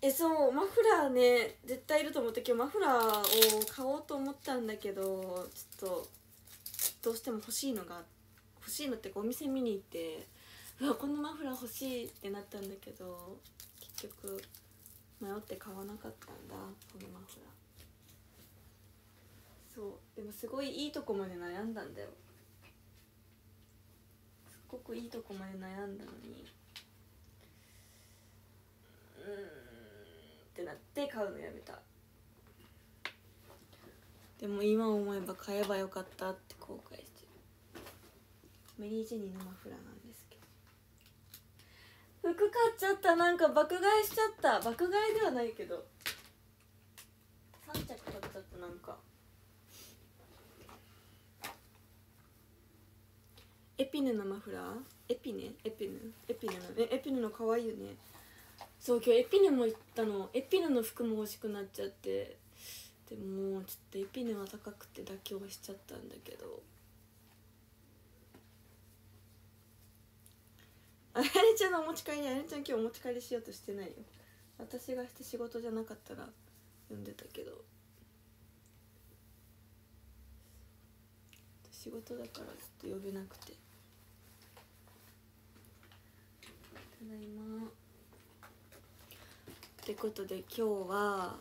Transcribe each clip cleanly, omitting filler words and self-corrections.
そうマフラーね絶対いると思って今日マフラーを買おうと思ったんだけど、ちょっとどうしても欲しいのっていうかお店見に行って、うわこのマフラー欲しいってなったんだけど、結局迷って買わなかったんだこのマフラー。そうでもすごいいいとこまで悩んだんだよ。すっごくいいとこまで悩んだのにってなって買うのやめた。でも今思えば買えばよかったって後悔してる。メリー・ジェニーのマフラーなんですけど、服買っちゃった。なんか爆買いしちゃった。爆買いではないけど3着買っちゃった。なんかエピヌのマフラー、エピヌの可愛いよね。そう今日エピヌも行ったの。エピヌの服も欲しくなっちゃって、でももうちょっとエピヌは高くて妥協しちゃったんだけど、あやねちゃんのお持ち帰り、あやねちゃん今日お持ち帰りしようとしてないよ。私がして仕事じゃなかったら呼んでたけど、仕事だからちょっと呼べなくて。ただいまってことで今日は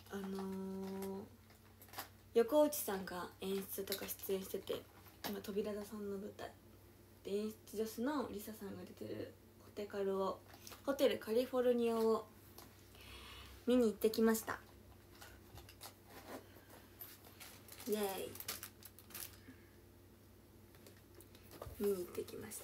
横内さんが演出とか出演してて、今扉田さんの舞台で演出助手のリサさんが出てるホテルカリフォルニアを見に行ってきました。イエーイ、見に行ってきました。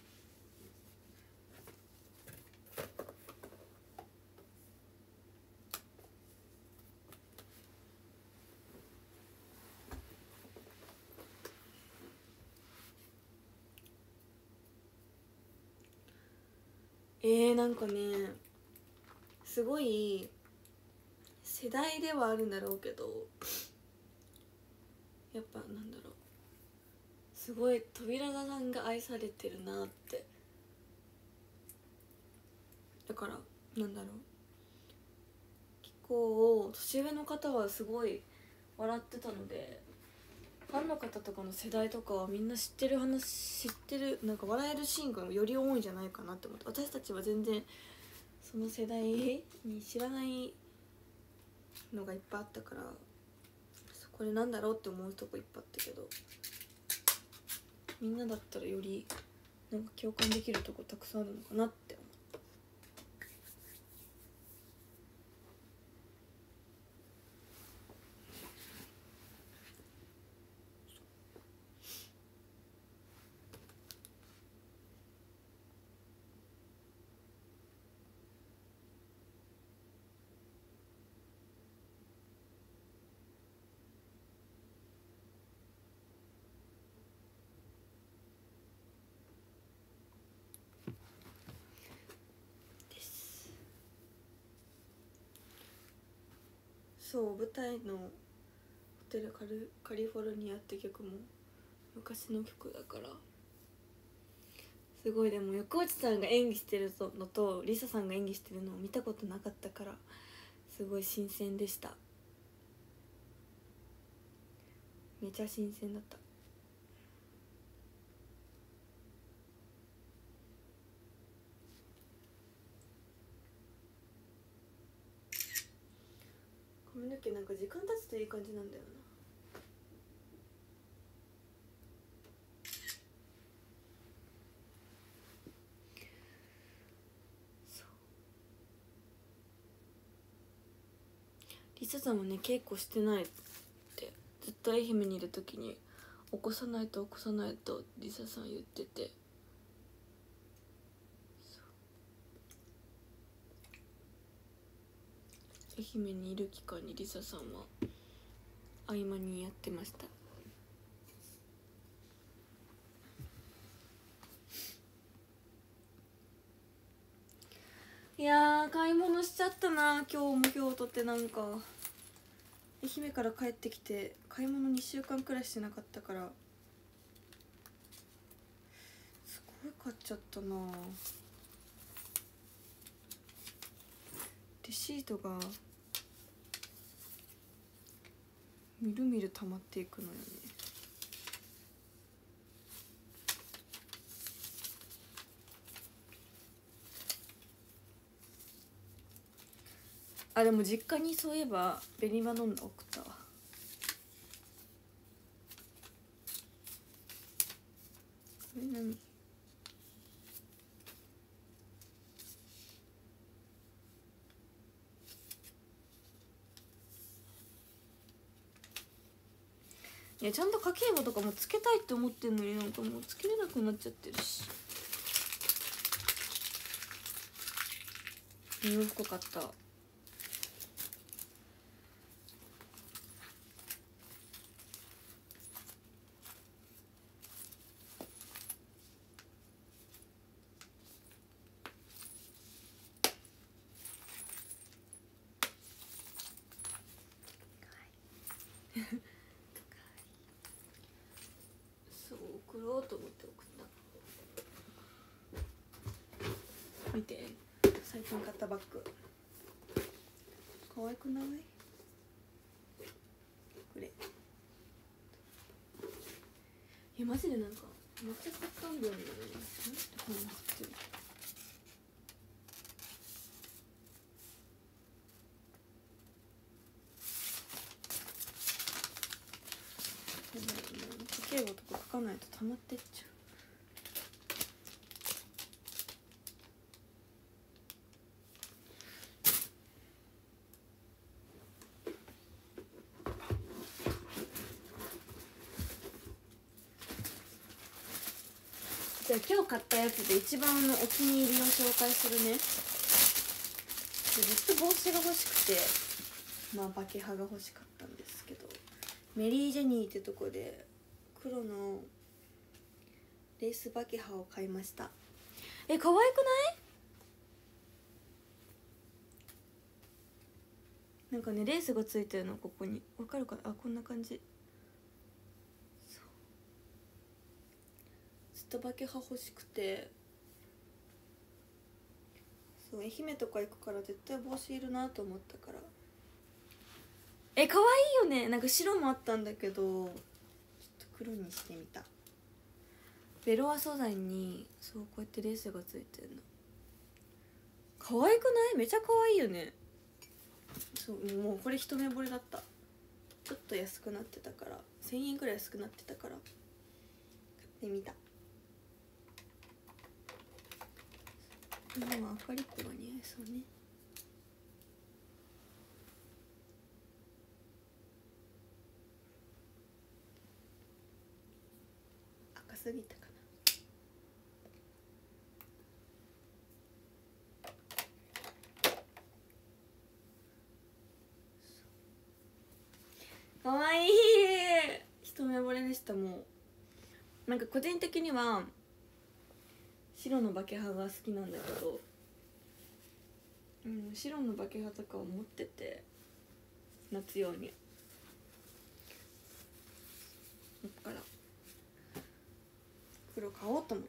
なんかねすごい世代ではあるんだろうけど、やっぱなんだろう、すごい扉田さんが愛されてるなって。だからなんだろう、結構年上の方はすごい笑ってたので、ファンの方とかの世代とかはみんな知ってる、なんか笑えるシーンがより多いんじゃないかなって思って、私たちは全然その世代に知らないのがいっぱいあったから、これなんだろうって思うとこいっぱいあったけど、みんなだったらよりなんか共感できるとこたくさんあるのかなって思う。そう舞台のホテルカリフォルニアって曲も昔の曲だからすごい。でも横内さんが演技してるのとリサさんが演技してるのを見たことなかったからすごい新鮮でした。めちゃ新鮮だった。髪の毛なんか時間経つといい感じなんだよな。リサさんもね稽古してないってずっと愛媛にいる時に起こさないとリサさん言ってて、愛媛にいる期間にリサさんは合間にやってました。いやー買い物しちゃったな。今日とってなんか愛媛から帰ってきて買い物2週間くらいしてなかったからすごい買っちゃったな。 レシートがみるみる溜まっていくのよね。あ、でも実家にそういえば紅マ飲んだ送ったわ。これ何？いや、ちゃんと家計簿とかもつけたいって思ってんのになんかもうつけれなくなっちゃってるし。洋服買った。そう送ろうと思って送った。見て、最近買ったバッグ可愛くない？これマジでなんかめっちゃ買ったんだよね。なんでこんな買ってる？家計簿とか書かないと溜まってっちゃう。じゃあ今日買ったやつで一番お気に入りを紹介するね。ずっと帽子が欲しくて、まあバケハが欲しかったんですけど、メリージェニーってとこで黒のレースバケハを買いました。可愛くない？なんかねレースがついてるの、ここにわかるかな。あ、こんな感じ。ずっとバケハ欲しくて、そう愛媛とか行くから絶対帽子いるなと思ったから。可愛いよね。なんか白もあったんだけどちょっと黒にしてみた。ベロア素材にそうこうやってレースがついてるの可愛くない？めちゃ可愛いよね。そうもうこれ一目惚れだった。ちょっと安くなってたから、1000円くらい安くなってたから買ってみた。でも赤リップが似合いそうね。赤すぎたかな。かわいい。一目惚れでした。もうなんか個人的には白のバケハが好きなんだけど、白のバケハとかを持ってて夏用に、だから黒買おうと思って。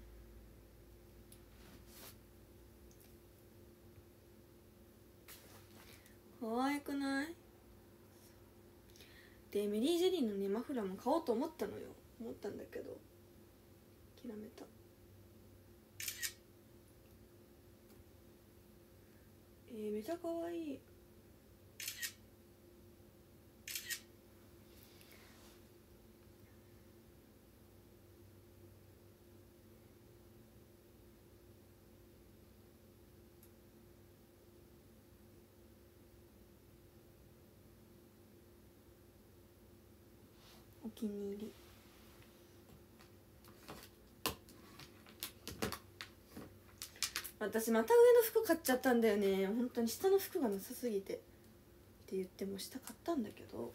可愛くない？でメリージェリーのねマフラーも買おうと思ったのよ。思ったんだけど諦めた。めちゃ可愛い。お気に入り。私また上の服買っちゃったんだよね。本当に下の服がなさすぎてって言っても下買ったんだけど。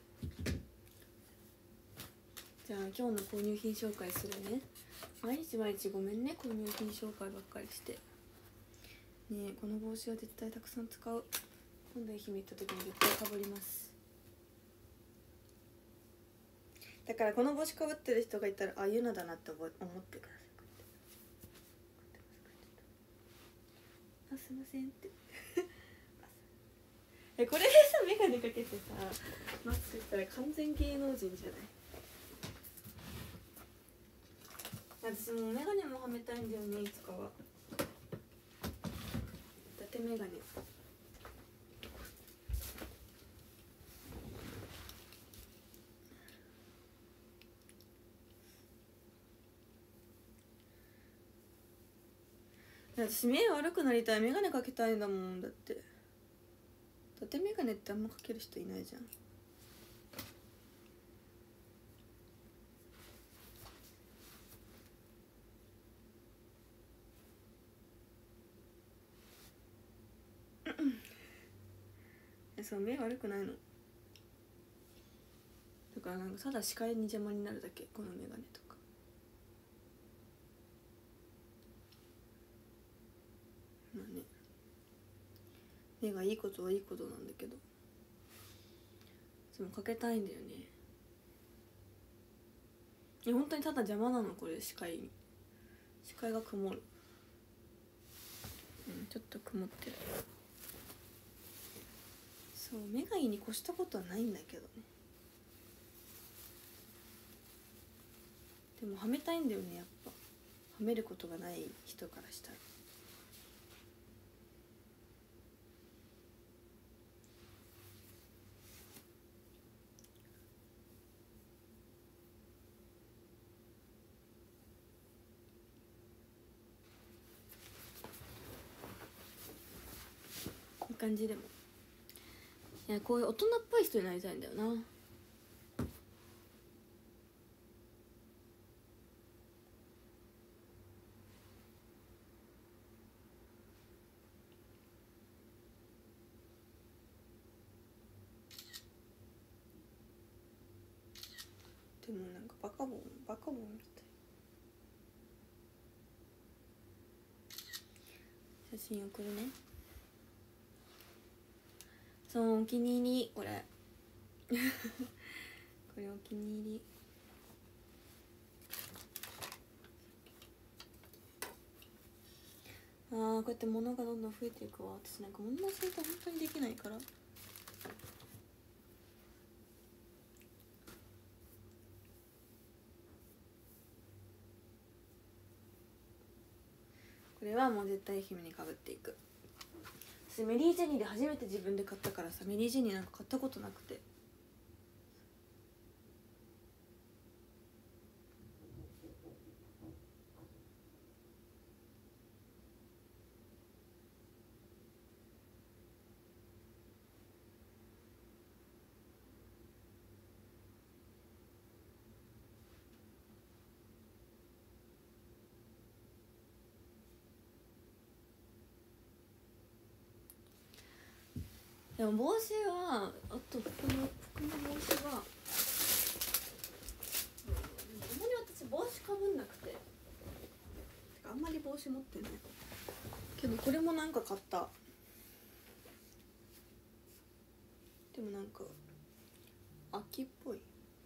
じゃあ今日の購入品紹介するね。毎日毎日ごめんね、購入品紹介ばっかりしてね。この帽子は絶対たくさん使う。今度愛媛行った時に絶対かぶります。だからこの帽子かぶってる人がいたら、あ、ゆなだなって思ってください。あ、すいませんってあ、 これでさ眼鏡かけてさマスクしたら完全芸能人じゃない？私もう眼鏡もはめたいんだよね、いつかは。伊達眼鏡。私目悪くなりたい、眼鏡かけたいんだもん。だって伊達眼鏡ってあんまかける人いないじゃん。そう、目悪くないのだからなんかただ視界に邪魔になるだけ、この眼鏡とか。まあね、目がいいことはいいことなんだけど、でもかけたいんだよね。いや本当にただ邪魔なの、これ視界が曇る。ちょっと曇ってる。そう、目がいいに越したことはないんだけどね。でもはめたいんだよね、やっぱ。はめることがない人からしたら。いい感じ。でもいや、こういう大人っぽい人になりたいんだよな。でもなんかバカボンみたい。写真送るね。そう、お気に入りこれこれお気に入り。こうやって物がどんどん増えていくわ。私なんか物の整理本当にできないから。これはもう絶対姫にかぶっていく。私メリー・ジェニーで初めて自分で買ったからさ、メリー・ジェニーなんか買ったことなくて。でも帽子はあと服の帽子はあんまり私帽子かぶんなくて、あんまり帽子持ってないけど、これもなんか買った。でもなんか秋っぽい。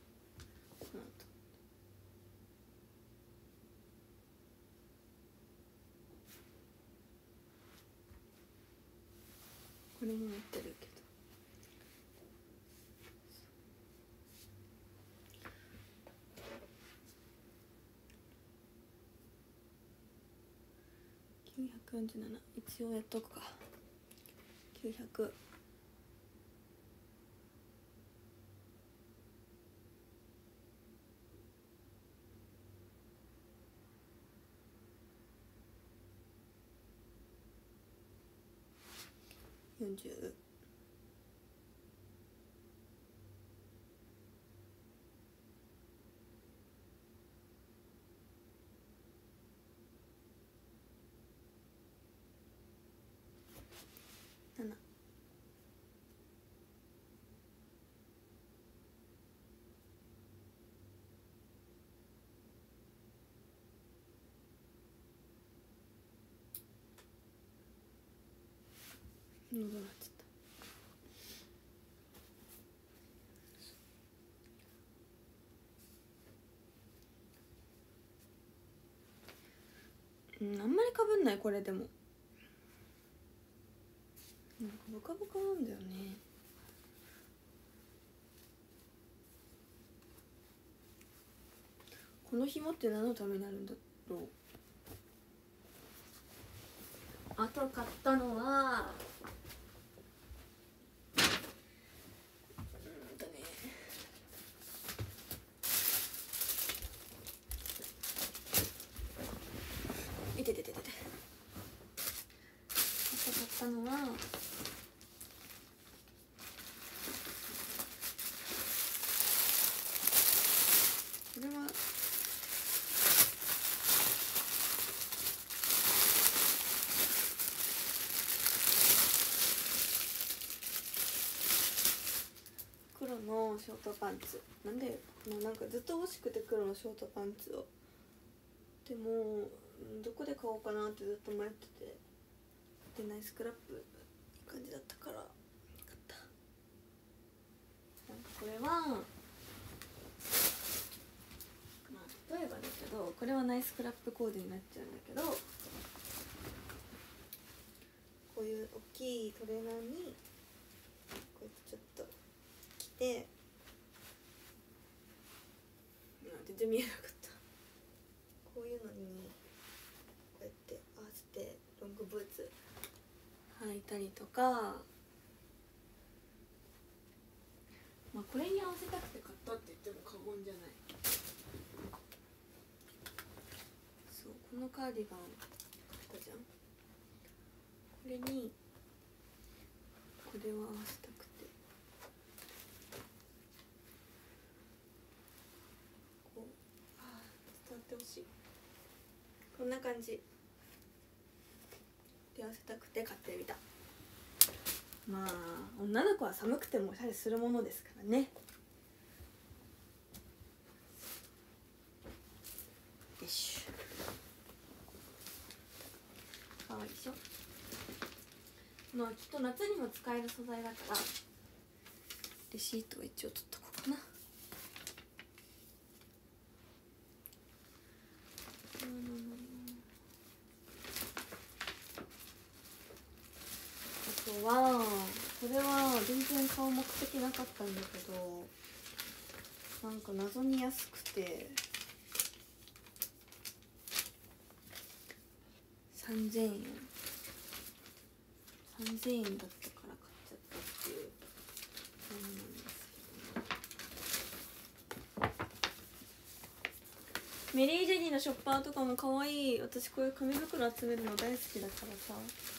これも持ってるけど。947一応やっとくか。900。40。7。どうなっちゃった。あんまりかぶんないこれ。でもなんか帽ボカボカなんだよね。この紐って何のためにあるんだろう。あと買ったのはいててててて、あと買ったのはこれは黒のショートパンツなんで、なんかずっと欲しくて黒のショートパンツを。でもどこで買おうかなってずっと迷ってて、でナイスクラップいい感じだったから買った。なんかこれは例えばだけど、これはナイスクラップコーデになっちゃうんだけど、こういう大きいトレーナーにこうやってちょっと着て、全然見えなかった。こういうのにこうやって合わせてロングブーツ履いたりとか、まあこれに合わせたくて買ったって言っても過言じゃない。そう、このカーディガン買ったじゃん。これにこれを合わせたくて、こう伝わってほしい。こんな感じで合わせたくて買ってみた。まあ女の子は寒くてもおしゃれするものですからね。よし、かわいいでしょ。まあきっと夏にも使える素材だからレシートを一応取っとこうかな。あとはこれは全然買う目的なかったんだけど、なんか謎に安くて3000円だったから買っちゃったっていうものなんですけど、メリー・ジェニーのショッパーとかも可愛い。私こういう紙袋集めるの大好きだからさ。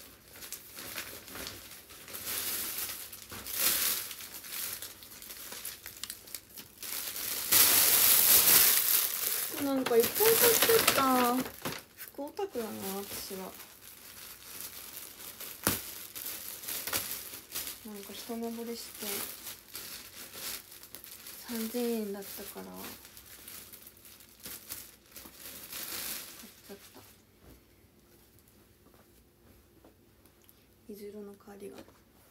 なんかいっぱい買ってた。服オタクだな私は。なんか一目惚れして3000円だったから買っちゃった。水色のカーディガン。こ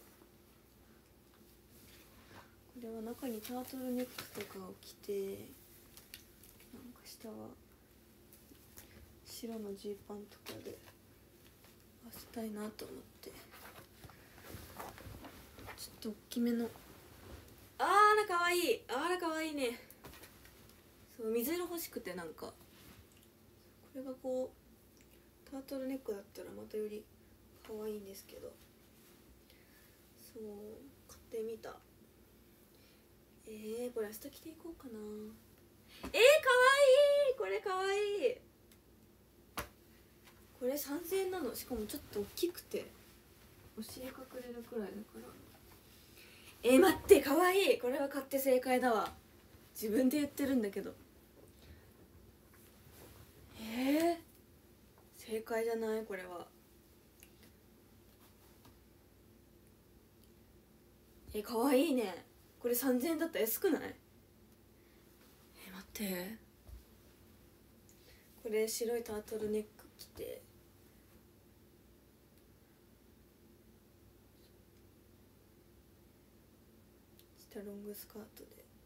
れは中にタートルネックとかを着て、なんか下は白のジーパンとかで合わせたいなと思って、ちょっと大きめの。あらかわいい、あらかわいいね。そう水色欲しくて、なんかこれがこうタートルネックだったらまたより可愛いんですけど、そう買ってみた。これ明日着ていこうかな。かわいい、これかわいい。これ3000円なの。しかもちょっと大きくてお尻隠れるくらいだから。待って、かわいい。これは買って正解だわ。自分で言ってるんだけど。正解じゃないこれは。かわいいね。これ3000円だったら安くない？待って、これ白いタートルネック着て、下ロングスカート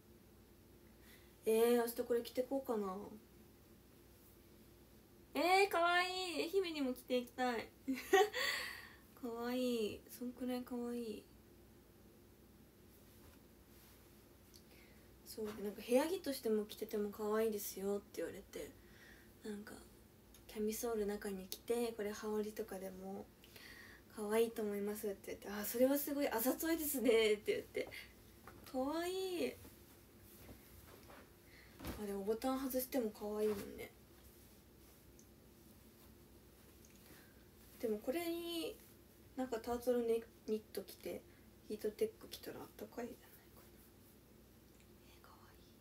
で、明日これ着てこうかな。かわいい。愛媛にも着ていきたいかわいい、そんくらいかわいい。そうなんか部屋着としても着てても可愛いですよって言われて、なんかキャミソール中に着てこれ羽織とかでも可愛いと思いますって言って、あそれはすごいあざといですねって言って、可愛い。あでもボタン外しても可愛いもんね。でもこれになんかタートルネニット着てヒートテック着たらあったかいじゃないかな。か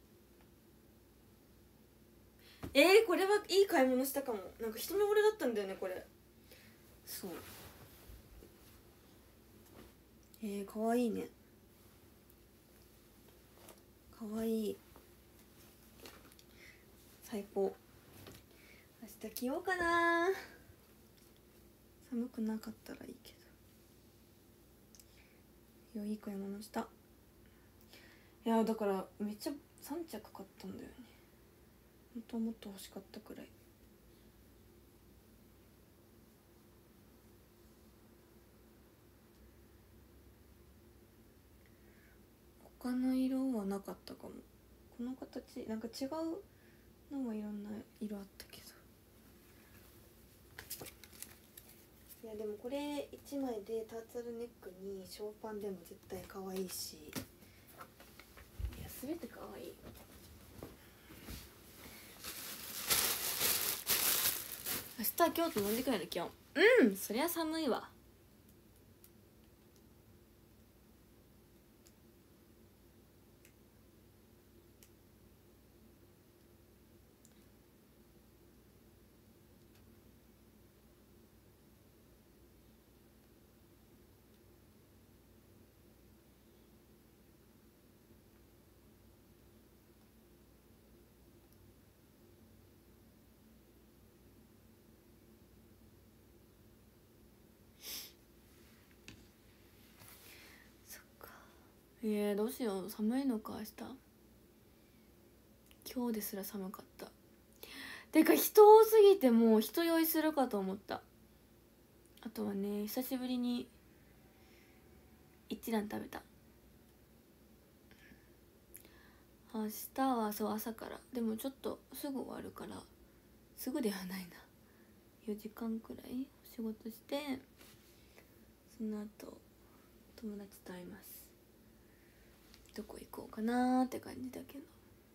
わいい。これはいい買い物したかも。なんか一目惚れだったんだよねこれ。そうかわいいね、かわいい、最高。明日着ようかな。寒くなかったらいいけど。いい買い物した。いやだからめっちゃ3着買ったんだよね。本当はもっと欲しかったくらい。他の色はなかったかも。この形なんか違うのもいろんな色あったけど、いやでもこれ1枚でタートルネックにショーパンでも絶対可愛いし、いや全て可愛い。明日は京都何時くらいの気温？そりゃ寒いわ。どうしよう、寒いのか明日。今日ですら寒かった。てか人多すぎてもう人酔いするかと思った。あとはね、久しぶりに一蘭食べた。明日はそう朝から、でもちょっとすぐ終わるから、すぐではないな、4時間くらい仕事して、その後友達と会います。どこ行こうかなーって感じだけど。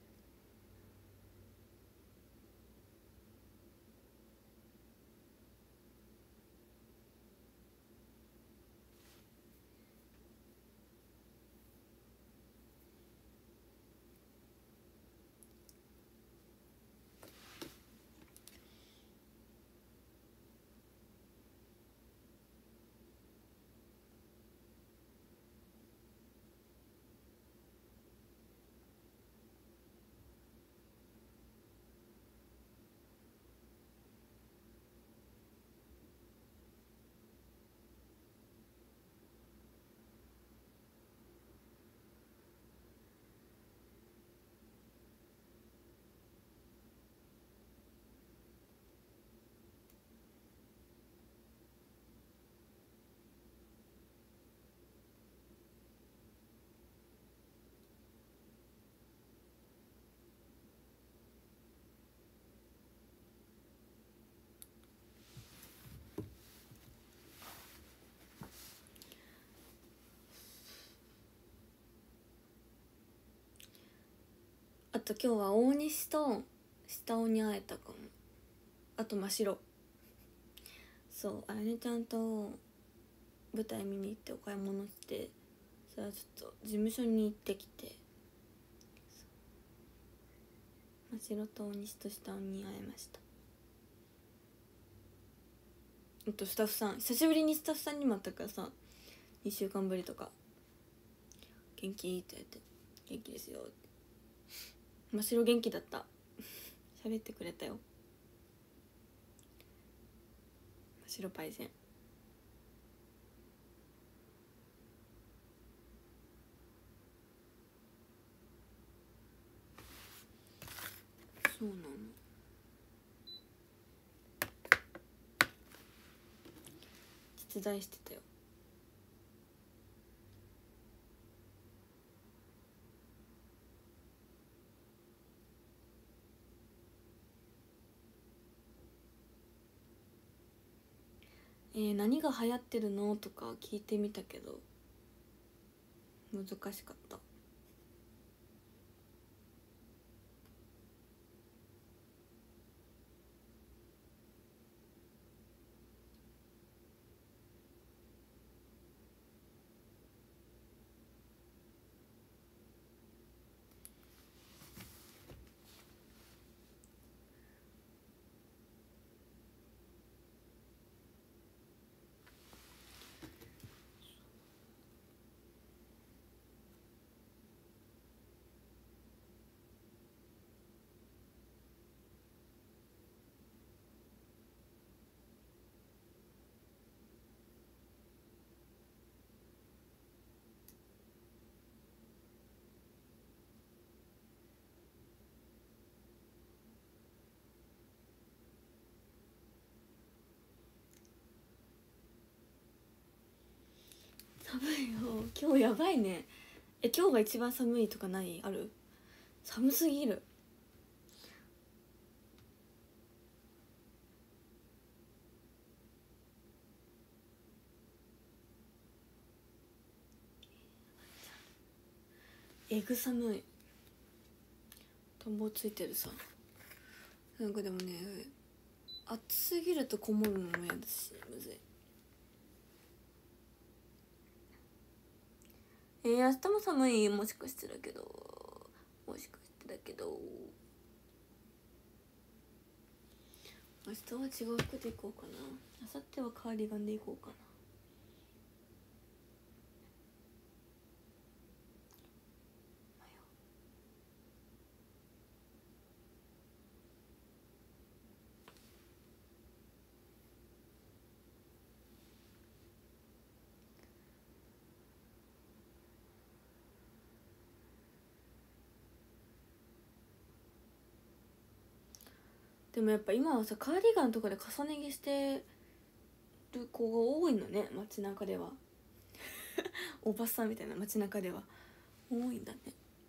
あと今日は大西と下尾に会えたかも。あと真白。そう、あやねちゃんと舞台見に行ってお買い物して、それはちょっと事務所に行ってきて、真白と大西と下尾に会えました。あとスタッフさん、久しぶりにスタッフさんにも会ったからさ、2週間ぶりとか元気って言って、元気ですよって。真白元気だった。喋ってくれたよ。真白パイセン。そうなの。実手伝いしてたよ。何が流行ってるのとか聞いてみたけど難しかった。寒いよ今日。やばいね。今日が一番寒いとかないある？寒すぎる。えぐ寒い。暖房ついてるさ。なんかでもね暑すぎるとこもるのも嫌だしむずい。明日も寒い。もしかしてだけど明日は違う服で行こうかな。明後日はカーディガンで行こうかな。でもやっぱ今はさカーディガンとかで重ね着してる子が多いのね、街中では。おばさんみたいな街中では多いんだね。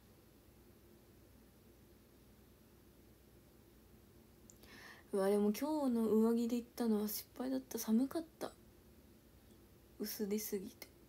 うわでも今日の上着で行ったのは失敗だった。寒かった、薄手すぎて。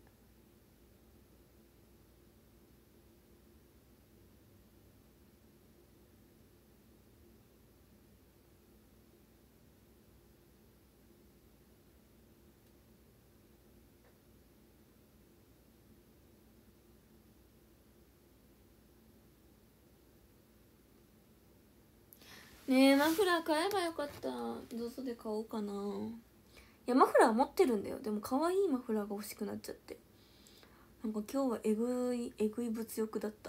ねえマフラー買えばよかった。ZOZOで買おうかな。いやマフラー持ってるんだよ。でも可愛いマフラーが欲しくなっちゃって。なんか今日はえぐい物欲だった。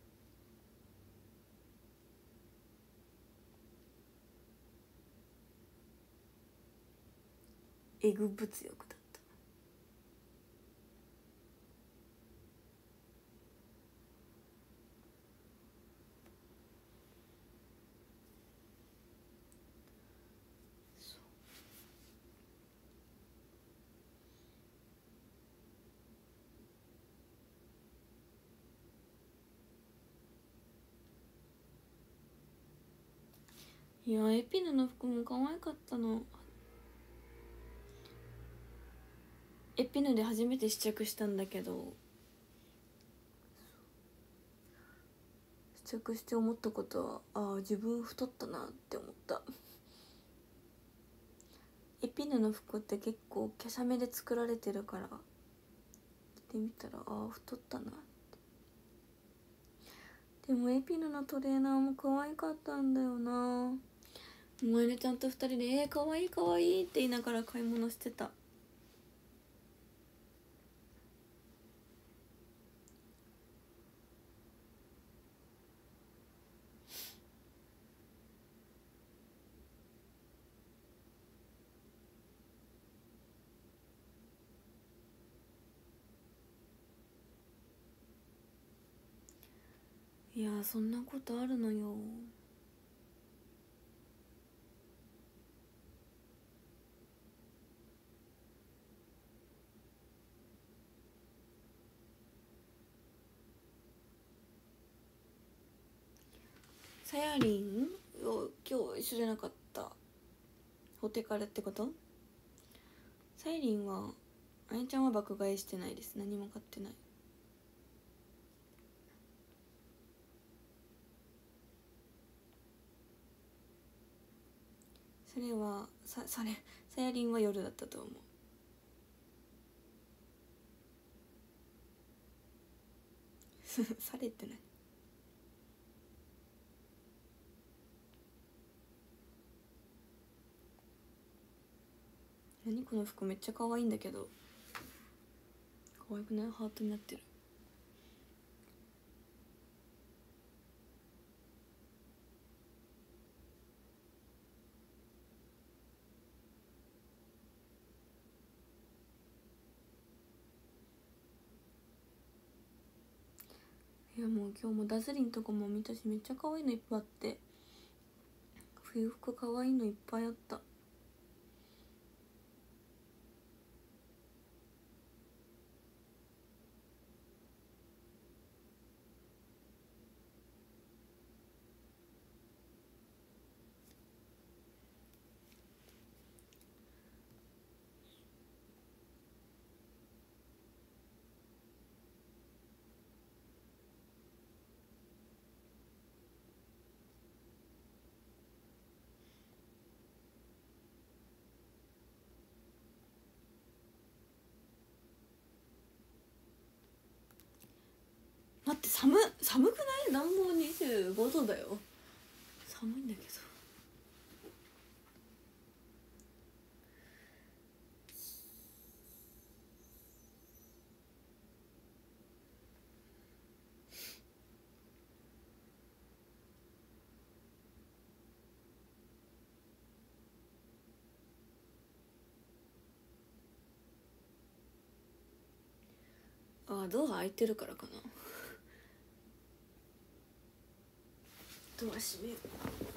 えぐ物欲だった。いやエピヌの服も可愛かったの。エピヌで初めて試着したんだけど、試着して思ったことは自分太ったなって思った。エピヌの服って結構華奢めで作られてるから着てみたら太ったなって。でもエピヌのトレーナーも可愛かったんだよな。萌音ちゃんと2人で可愛い可愛いって言いながら買い物してた。いやそんなことあるのよ。 さやりんを今日一緒じゃなかった。ホテカレってこと？さやりんはあやちゃんは爆買いしてないです。何も買ってない。それはさやりんは夜だったと思う。されってない。何この服めっちゃ可愛いんだけど。可愛くない？ハートになってる。いやもう今日もダズリンとかも見たし、めっちゃ可愛いのいっぱいあって、冬服可愛いのいっぱいあった。待って、寒くない？暖房25度だよ。寒いんだけど。あ、ドア開いてるからかな。ドア閉めよう。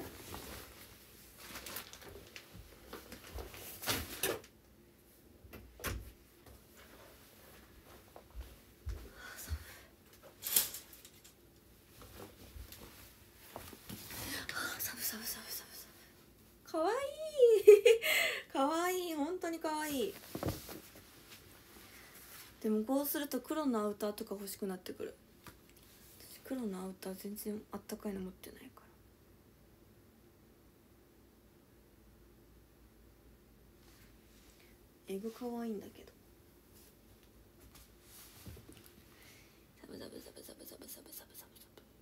かわいい。かわいい、本当にかわいい。でもこうすると黒のアウターとか欲しくなってくる。私黒のアウター全然あったかいの持ってないから。エグかわいいんだけど。サブサブサブサブサブサブサブサブ。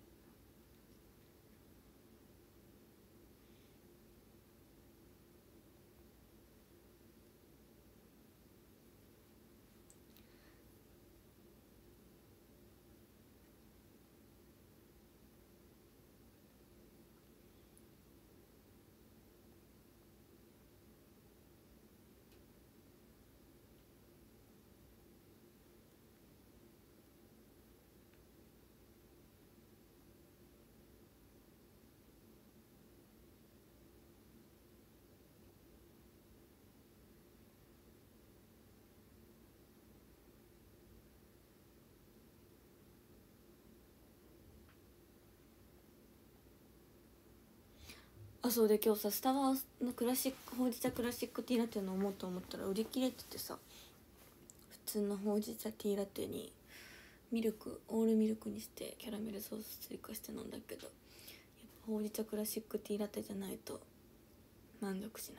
あ、そうで今日さ、スタバのクラシックほうじ茶クラシックティーラテの飲もうと思ったら売り切れててさ、普通のほうじ茶ティーラテにミルクオールミルクにしてキャラメルソース追加して飲んだけど、やっぱほうじ茶クラシックティーラテじゃないと満足しない。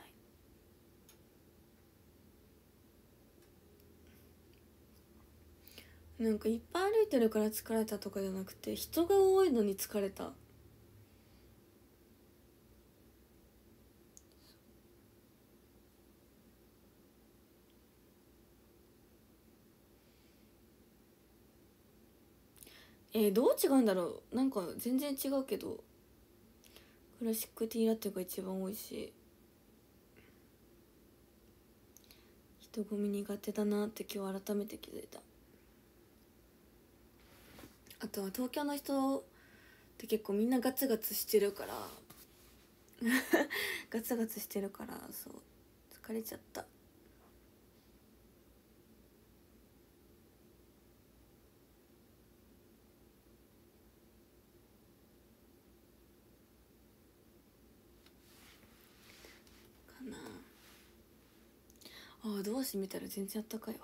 なんかいっぱい歩いてるから疲れたとかじゃなくて、人が多いのに疲れた。どう違うんだろう。なんか全然違うけど、クラシックティーラテが一番美味しい。人混み苦手だなって今日改めて気づいた。あとは東京の人って結構みんなガツガツしてるからガツガツしてるから、そう疲れちゃった。 ああドア閉めたら全然あったかいわ。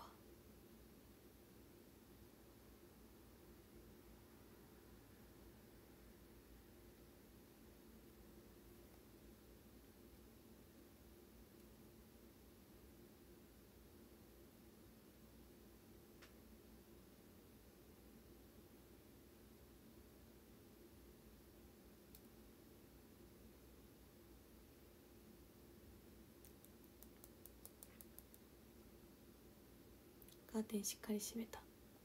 カーテンしっかり閉めた。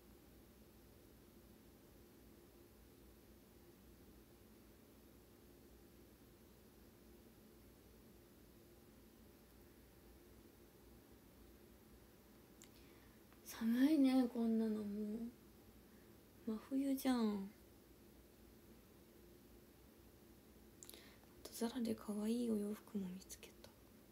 寒いねこんなのもう真冬じゃん。あとザラで可愛いお洋服も見つけた。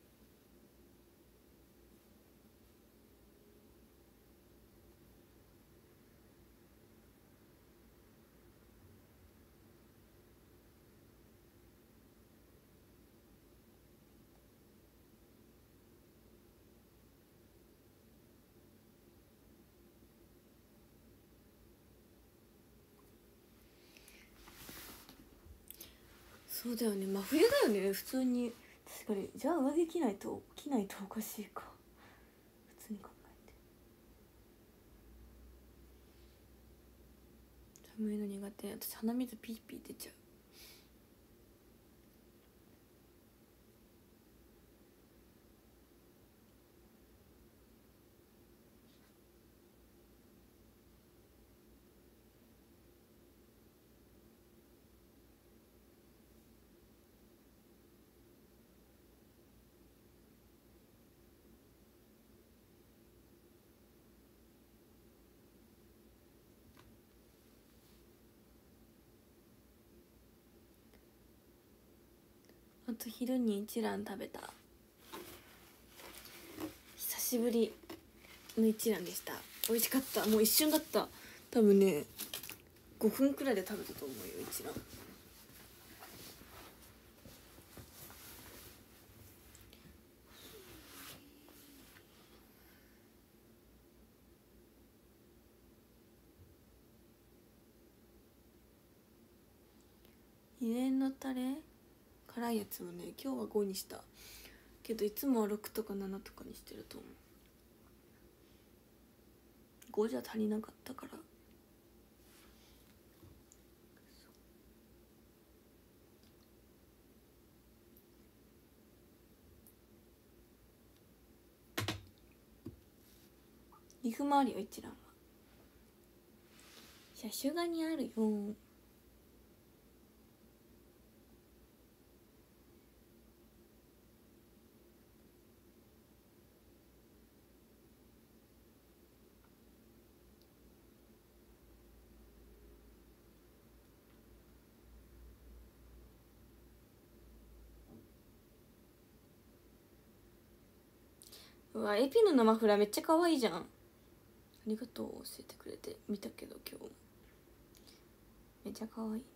そうだよね真冬だよね普通に。確かにじゃあ上着着ないとおかしいか普通に考えて。寒いの苦手。私鼻水ピーピー出ちゃう。あと昼に一蘭食べた。久しぶりの一蘭でした。美味しかった。もう一瞬だった。多分ね5分くらいで食べたと思うよ一蘭。秘伝のタレ辛いやつもね今日は5にしたけどいつもは6とか7とかにしてると思う。5じゃ足りなかったから。岐阜もあるよ一蘭は。車種がにあるよ。うわエピノのマフラーめっちゃ可愛いじゃん。ありがとう教えてくれて。見たけど今日めっちゃ可愛いね。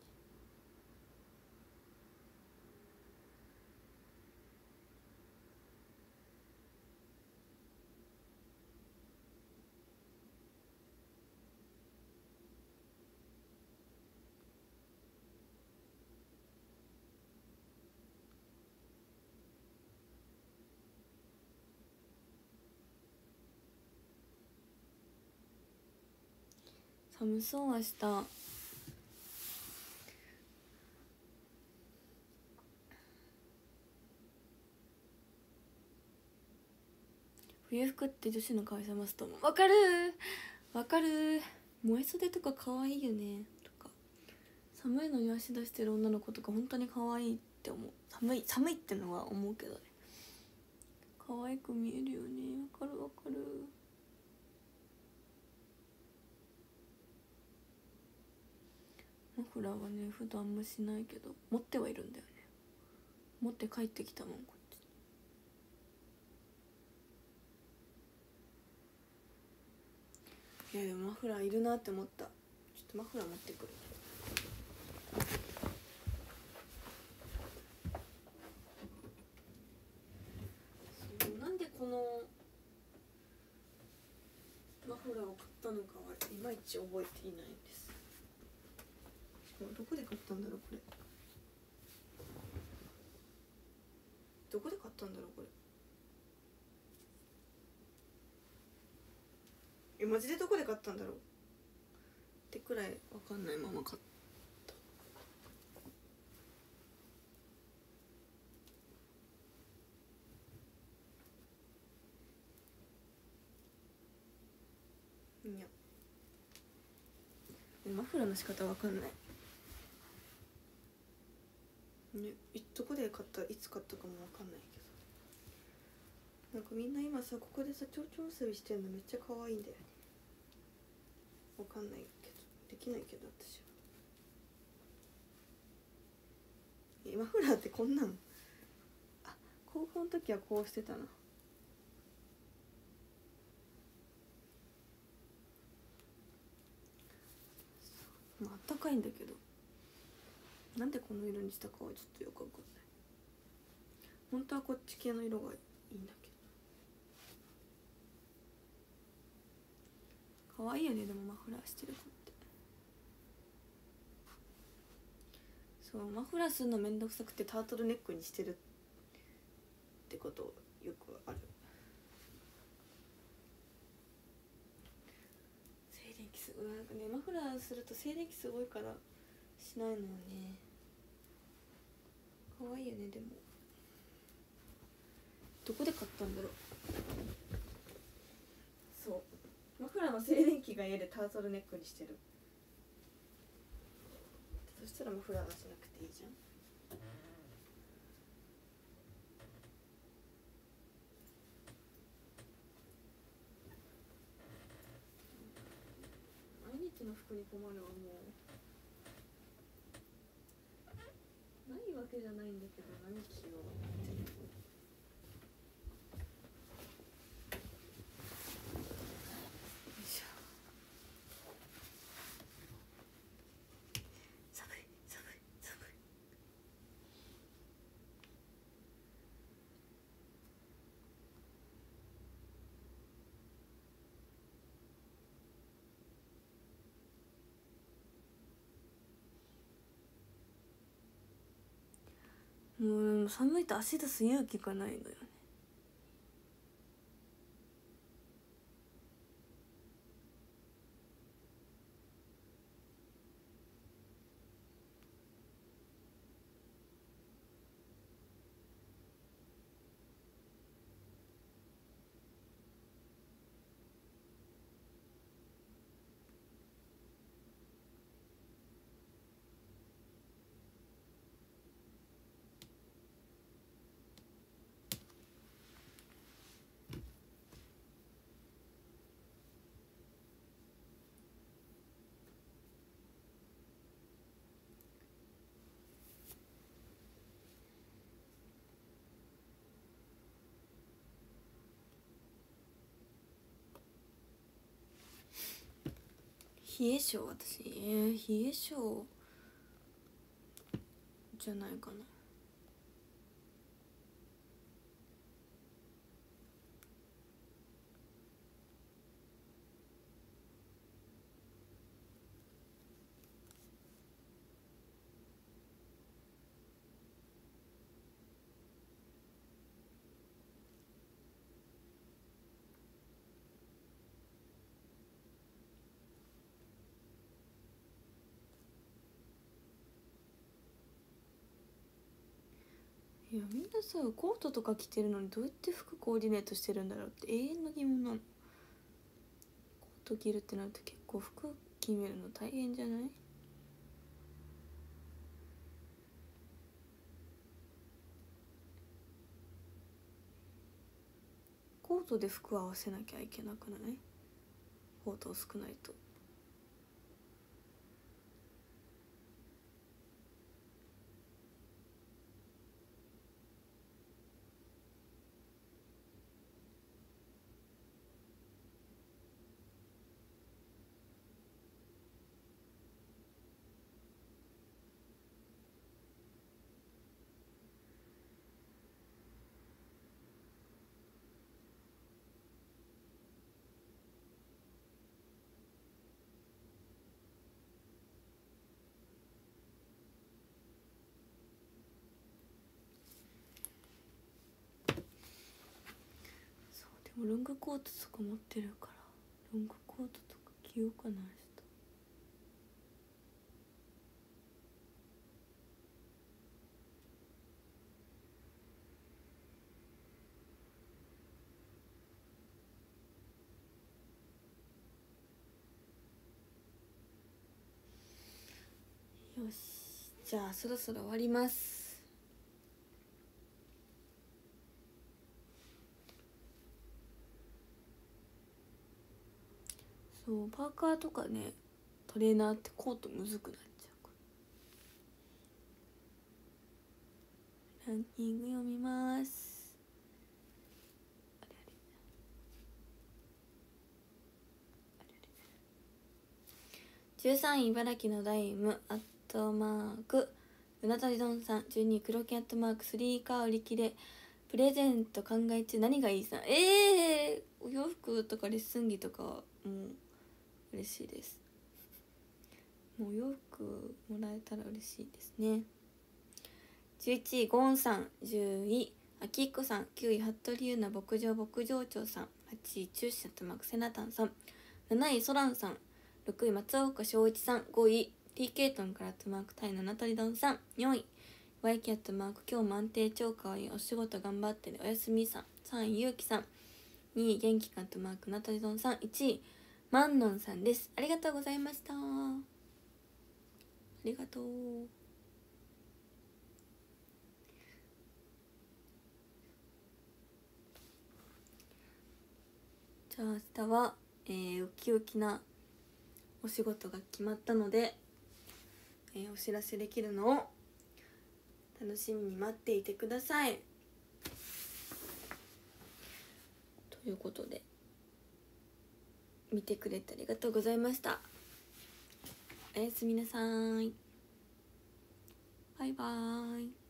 寒そう明日。冬服って女子の可愛さますと思う。わかるわかる。萌え袖とか可愛いよねとか。寒いのに足出してる女の子とか本当に可愛いって思う。寒いってのは思うけどね可愛く見えるよね。わかるわかる。マフラーはね普段あんましないけど持ってはいるんだよね。持って帰ってきたもんこっち。いやでもマフラーいるなって思った。ちょっとマフラー持ってくる。そうなんでこのち覚えていないんです。しかもどこで買ったんだろうこれ。どこで買ったんだろうこれ。マジでどこで買ったんだろうってくらいわかんないまま買った。いやマフラーの仕方わかんないね。どこで買った、いつ買ったかもわかんないけど、なんかみんな今さここでさ蝶々結びしてんのめっちゃ可愛いんだよね。わかんないけどできないけど私は。マフラーってこんなん、あ、高校の時はこうしてたな。まああったかいんだけど、なんでこの色にしたかはちょっとよくわかんない。本当はこっち系の色がいいんだけど。可愛いよねでもマフラーしてる子って。そうマフラーするのめんどくさくてタートルネックにしてるってことよくある。静電気すごいなんかね、マフラーすると静電気すごいからしないのよね。可愛いよねでも。どこで買ったんだろう。そうマフラーの静電気が嫌でタートルネックにしてる。そしたらマフラーはしなくていいじゃん。毎日の服に困るわもう。ないわけじゃないんだけど何着ようって。もう寒いと足出す勇気がないのよね。冷え性私、冷え性じゃないかな。いやみんなさコートとか着てるのにどうやって服コーディネートしてるんだろうって永遠の疑問なの。コート着るってなると結構服決めるの大変じゃない？コートで服合わせなきゃいけなくない？コート少ないと。 もロングコートとか持ってるからロングコートとか着ようかな。よし、じゃあそろそろ終わります。そうパーカーとかねトレーナーってコートむずくなっちゃうから。ランキング読みます。あれ13位茨城のダイムアットマークうなたりどんさん。12位黒木アットマーク3カー売り切れプレゼント考え中何がいいさん。お洋服とかレッスン着とかもう嬉しいです。もうお洋服もらえたら嬉しいですね。11位ゴンさん。10位あきっこさん。9位服部優奈牧場長さん。8位中止アットマークセナタンさん。7位ソランさん。6位松岡翔一さん。5位 T ケイトンからアットマークタイのナタリドンさん。4位ワイキャットマーク今日も安定超かわいいお仕事頑張ってねおやすみさん。3位ゆうきさん。2位元気かとマークナタリドンさん。1位マンノンさんです。ありがとうございました。ありがとう。じゃあ明日は、ウキウキなお仕事が決まったので、お知らせできるのを楽しみに待っていてください。ということで見てくれてありがとうございました。おやすみなさい。バイバーイ。